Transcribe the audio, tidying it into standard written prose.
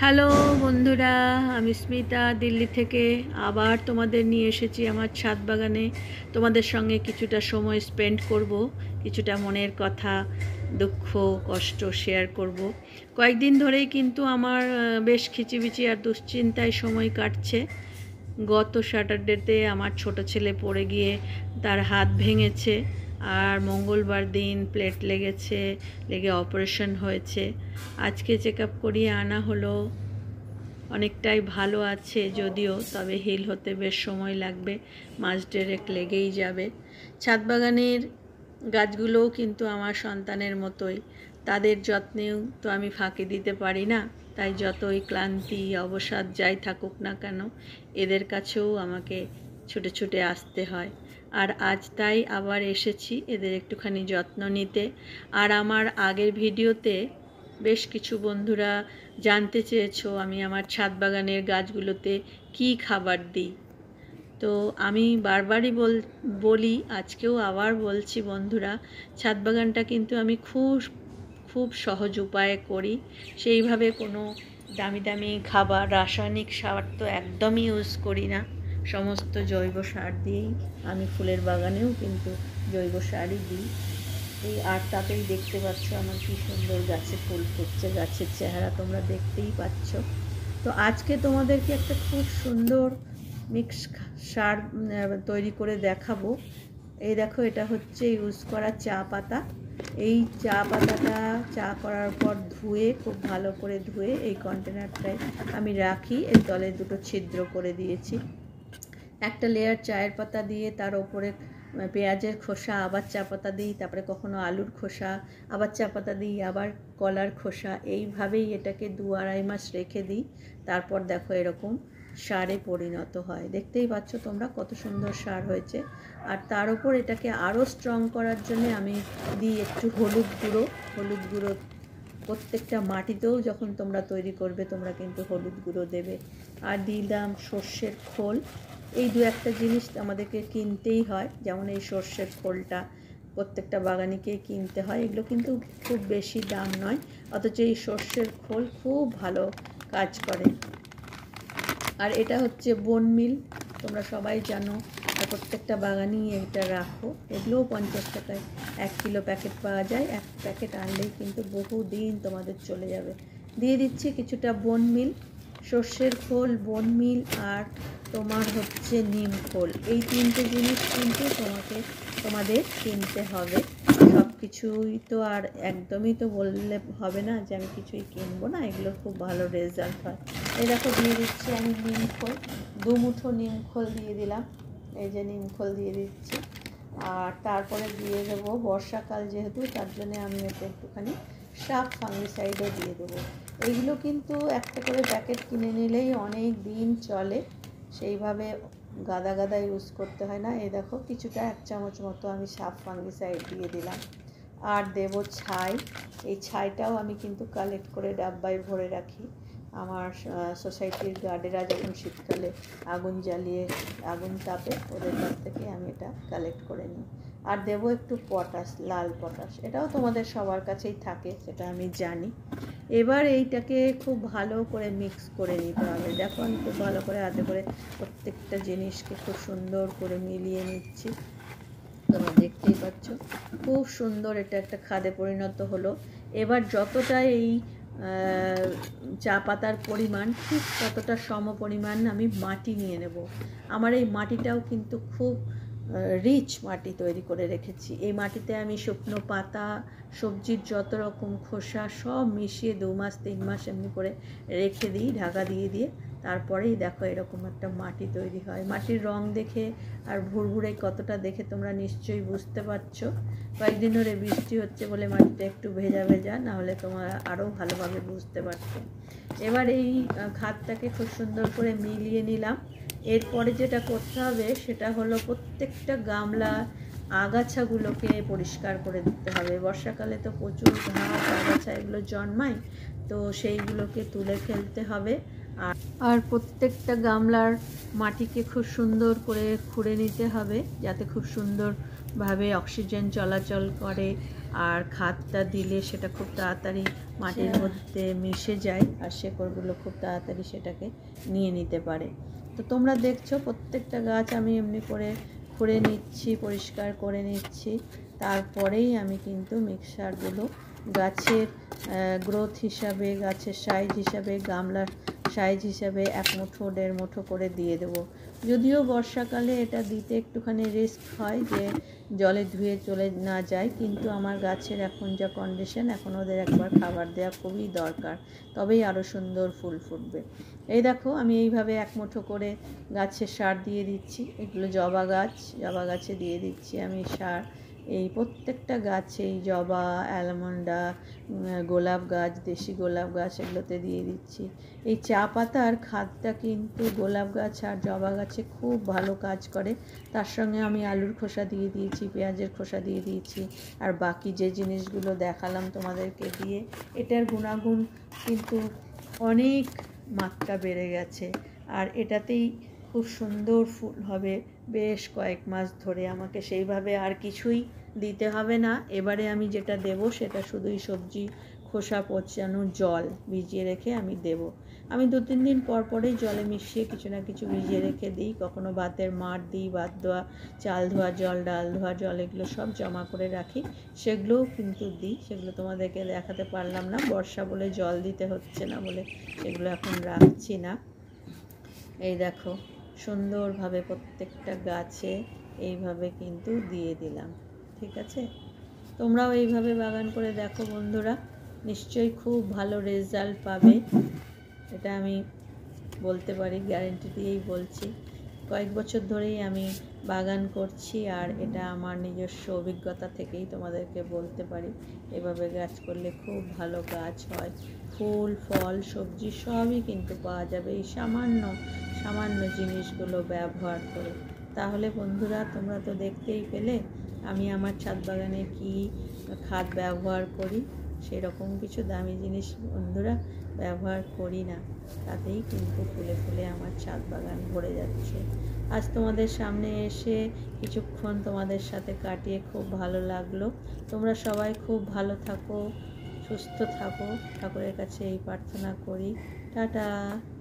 Hello বন্ধুরা, আমি স্মিতা দিল্লি থেকে আবার তোমাদের নিয়ে এসেছি আমার ছাদ বাগানে। তোমাদের সঙ্গে কিছুটা সময় স্পেন্ড করব, কিছুটা মনের কথা, দুঃখ কষ্ট শেয়ার করব। কয়েকদিন ধরেই কিন্তু আমার বেশ খিচিবিচি আর দুশ্চিন্তায় সময় কাটছে। গত স্যাটারডেতে আমার ছোট ছেলে পড়ে গিয়ে তার হাত ভেঙেছে, আর মঙ্গলবার দিন প্লেট লেগে অপারেশন হয়েছে। আজকে চেক আপ করিয়ে আনা হলো, অনেকটাই ভালো আছে যদিও, তবে হিল হতে বেশ সময় লাগবে, মাস ডেরেক লেগেই যাবে। ছাদ বাগানের গাছগুলোও কিন্তু আমার সন্তানের মতোই, তাদের যত্নেও তো আমি ফাঁকি দিতে পারি না। তাই যতই ক্লান্তি অবসাদ যাই থাকুক না কেন, এদের কাছেও আমাকে ছুটে ছুটে আসতে হয়। আর আজ তাই আবার এসেছি এদের একটুখানি যত্ন নিতে। আর আমার আগের ভিডিওতে বেশ কিছু বন্ধুরা জানতে চেয়েছো আমি আমার ছাদ বাগানের গাছগুলোতে কি খাবার দিই। তো আমি বারবারই বলি, আজকেও আবার বলছি বন্ধুরা, ছাদ বাগানটা কিন্তু আমি খুব সহজ উপায়ে করি। সেইভাবে কোনো দামি দামি খাবার, রাসায়নিক সার তো একদমই ইউজ করি না। সমস্ত জৈব সার দিয়েই আমি ফুলের বাগানেও কিন্তু জৈব সারই দিই। আর তাতেই দেখতে পাচ্ছ আমার কি সুন্দর গাছে ফুল ফুটছে, গাছের চেহারা তোমরা দেখতেই পাচ্ছ। তো আজকে তোমাদেরকে একটা খুব সুন্দর মিক্স সার তৈরি করে দেখাবো। এই দেখো, এটা হচ্ছে ইউজ করা চা পাতা। এই চা পাতাটা চা করার পর খুব ভালো করে ধুয়ে এই কন্টেনারটায় আমি রাখি। এর তলে দুটো ছিদ্র করে দিয়েছি। একটা লেয়ার চায়ের পাতা দিয়ে তার ওপরে পেঁয়াজের খোসা, আবার চা পাতা দিই, তারপরে কখনো আলুর খোসা, আবার চা পাতা দিই, আবার কলার খোসা। এইভাবেই এটাকে 2-2.5 মাস রেখে দিই। তারপর দেখো এরকম সারে পরিণত হয়। দেখতেই পাচ্ছ তোমরা কত সুন্দর সার হয়েছে। আর তার উপর এটাকে আরও স্ট্রং করার জন্য আমি দিই একটু হলুদ গুঁড়ো। প্রত্যেকটা মাটিতেও যখন তোমরা তৈরি করবে তোমরা কিন্তু হলুদ গুঁড়ো দেবে। আর দিলাম সর্ষের খোল। এই 2-1টা জিনিস আমাদেরকে কিনতেই হয়, যেমন এই সর্ষের খোলটা প্রত্যেকটা বাগানিকেই কিনতে হয়। এগুলো কিন্তু খুব বেশি দাম নয়, অথচ এই সর্ষের খোল খুব ভালো কাজ করে। আর এটা হচ্ছে বোন মিল, তোমরা সবাই জানো। আর প্রত্যেকটা বাগানই এটা রাখো। এগুলোও 50 টাকায় 1 কিলো প্যাকেট পাওয়া যায়। 1 প্যাকেট আনলেই কিন্তু বহুদিন তোমাদের চলে যাবে। দিয়ে দিচ্ছি কিছুটা বোন মিল, সর্ষের খোল, বোন মিল আর তোমার হচ্ছে নিম খোল। এই 3টে জিনিস কিন্তু তোমাদের কিনতে হবে। সব কিছুই তো আর একদমই তো বললে হবে না যে আমি কিছুই কিনবো না, এগুলো খুব ভালো রেজাল্ট হয়। এই দেখো দিয়ে দিচ্ছি আমি নিম খোল, 2 মুঠো নিম খোল দিয়ে দিলাম। এই যে নিম খোল দিয়ে দিচ্ছি। আর তারপরে দিয়ে দেবো, বর্ষাকাল যেহেতু তার জন্য আমি এতে একটুখানি সাপ ফাঙ্গিসাইডও দিয়ে দেবো। এইগুলো কিন্তু একটা করে প্যাকেট কিনে নিলেই অনেক দিন চলে, সেইভাবে গাদা ইউজ করতে হয় না। এই দেখো কিছুটা 1 চামচ মতো আমি সাপ ফাঙ্গিসাইড দিয়ে দিলাম। আর দেবো ছাই। এই ছাইটাও আমি কিন্তু কালেক্ট করে ডাব্বায় ভরে রাখি। আমার সোসাইটির গার্ডেরা যখন শীতকালে আগুন জ্বালিয়ে আগুন তাপে, ওদের কাছ থেকে আমি এটা কালেক্ট করে নিই। আর দেবো একটু পটাশ, লাল পটাশ, এটাও তোমাদের সবার কাছেই থাকে, সেটা আমি জানি। এবার এইটাকে খুব ভালো করে মিক্স করে নিতে হবে। দেখো আমি খুব ভালো করে হাতে করে প্রত্যেকটা জিনিসকে খুব সুন্দর করে মিলিয়ে নিচ্ছি। তোমরা দেখতেই পাচ্ছ খুব সুন্দর এটা একটা খাদে পরিণত হলো। এবার যতটা এই চা পাতার পরিমাণ, ঠিক ততটা সম পরিমাণ আমি মাটি নিয়ে নেব। আমার এই মাটিটাও কিন্তু খুব রিচ মাটি তৈরি করে রেখেছি। এই মাটিতে আমি শুকনো পাতা, সবজির যত রকম খোসা সব মিশিয়ে 2 মাস 3 মাস এমনি করে রেখে দিই, ঢাকা দিয়ে তারপরেই দেখো এরকম একটা মাটি তৈরি হয়। মাটির রং দেখে আর ভুরভুরে কতটা দেখে তোমরা নিশ্চয়ই বুঝতে পারছো। কয়েকদিন ধরে বৃষ্টি হচ্ছে বলে মাটিটা একটু ভেজা, না হলে তোমরা আরও ভালোভাবে বুঝতে পারছো। এবার এই খাদটাকে খুব সুন্দর করে মিলিয়ে নিলাম। এরপরে যেটা করতে হবে সেটা হলো প্রত্যেকটা গামলা আগাছাগুলোকে পরিষ্কার করে দিতে হবে। বর্ষাকালে তো প্রচুর ঘাস, আগাছা এগুলো জন্মায়, তো সেইগুলোকে তুলে ফেলতে হবে। আর প্রত্যেকটা গামলার মাটিকে খুব সুন্দর করে খুঁড়ে নিতে হবে, যাতে খুব সুন্দরভাবে অক্সিজেন চলাচল করে আর খাদটা দিলে সেটা খুব তাড়াতাড়ি মাটির মধ্যে মিশে যায় আর শেকড়গুলো খুব তাড়াতাড়ি সেটাকে নিয়ে নিতে পারে। তো তোমরা দেখছো প্রত্যেকটা গাছ আমি এমনি করে খুঁড়ে নিচ্ছি, পরিষ্কার করে নিচ্ছি, তারপরেই আমি কিন্তু মিক্সারগুলো গাছের গ্রোথ হিসাবে, গাছের সাইজ হিসাবে, গামলার সাইজ হিসাবে 1 মুঠো 1.5 মুঠো করে দিয়ে দেবো। যদিও বর্ষাকালে এটা দিতে একটুখানি রিস্ক হয় যে জলে ধুয়ে চলে না যায়, কিন্তু আমার গাছের এখন যা কন্ডিশন, এখন ওদের একবার খাবার দেওয়া খুবই দরকার, তবেই আরও সুন্দর ফুল ফুটবে। এই দেখো আমি এইভাবে 1 মুঠো করে গাছের সার দিয়ে দিচ্ছি। এগুলো জবা গাছ, জবা গাছে দিয়ে দিচ্ছি আমি সার। এই প্রত্যেকটা গাছেই জবা, অ্যালমন্ডা, গোলাপ গাছ, দেশি গোলাপ গাছ, এগুলোতে দিয়ে দিচ্ছি। এই চা পাতার খাদটা কিন্তু গোলাপ গাছ আর জবা গাছে খুব ভালো কাজ করে। তার সঙ্গে আমি আলুর খোসা দিয়ে দিয়েছি, পেঁয়াজের খোসা দিয়ে দিয়েছি, আর বাকি যে জিনিসগুলো দেখালাম তোমাদেরকে দিয়ে, এটার গুণাগুণ কিন্তু অনেক মাত্রা বেড়ে গেছে। আর এটাতেই খুব সুন্দর ফুল হবে বেশ কয়েক মাস ধরে। আমাকে সেইভাবে আর কিছুই দিতে হবে না। এবারে আমি যেটা দেব সেটা শুধুই সবজি খোসা পচানো জল ভিজিয়ে রেখে আমি দেব। আমি 2-3 দিন পর পরেই জলে মিশিয়ে কিছু না কিছু ভিজিয়ে রেখে দিই। কখনো ভাতের মাড় দিই, ভাত ধোয়া, চাল ধোয়া জল, ডাল ধোয়া জল, এগুলো সব জমা করে রাখি, সেগুলোও কিন্তু দিই। সেগুলো তোমাদেরকে দেখাতে পারলাম না, বর্ষা বলে জল দিতে হচ্ছে না বলে সেগুলো এখন রাখছি না। এই দেখো সুন্দরভাবে প্রত্যেকটা গাছে এইভাবে কিন্তু দিয়ে দিলাম। ঠিক আছে, তোমরাও এইভাবে বাগান করে দেখো বন্ধুরা, নিশ্চয়ই খুব ভালো রেজাল্ট পাবে। এটা আমি বলতে পারি, গ্যারেন্টি দিয়েই বলছি। কয়েক বছর ধরেই আমি বাগান করছি, আর এটা আমার নিজস্ব অভিজ্ঞতা থেকেই তোমাদেরকে বলতে পারি। এভাবে গাছ করলে খুব ভালো গাছ হয়, ফুল ফল সবজি সবই কিন্তু পাওয়া যাবে এই সামান্য সামান্য জিনিসগুলো ব্যবহার করে। তাহলে বন্ধুরা তোমরা তো দেখতেই পেলে আমি আমার ছাদ বাগানে কী খাদ ব্যবহার করি। সেরকম কিছু দামি জিনিস বন্ধুরা ব্যবহার করি না, তাতেই কিন্তু ফুলে ফুলে আমার ছাদ বাগান ভরে যাচ্ছে। আজ তোমাদের সামনে এসে কিছুক্ষণ তোমাদের সাথে কাটিয়ে খুব ভালো লাগলো। তোমরা সবাই খুব ভালো থাকো, সুস্থ থাকো, ঠাকুরের কাছে এই প্রার্থনা করি। টাটা।